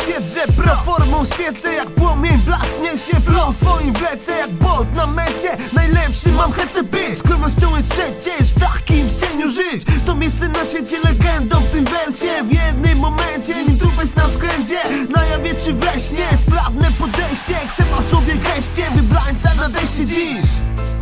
siedzę, proformą świecę, jak płomień blasknie się, flow swoim wlecę, jak bolt na mecie. Najlepszy mam chęć być, skromnością jest przecież takim w cieniu żyć. To miejsce na świecie legendą w tym wersie. W jednym momencie, nim tu weź na wskręcie, na jawie czy we śnie, sprawne podejście, krzepał sobie geście, wybrańca nadejście dziś.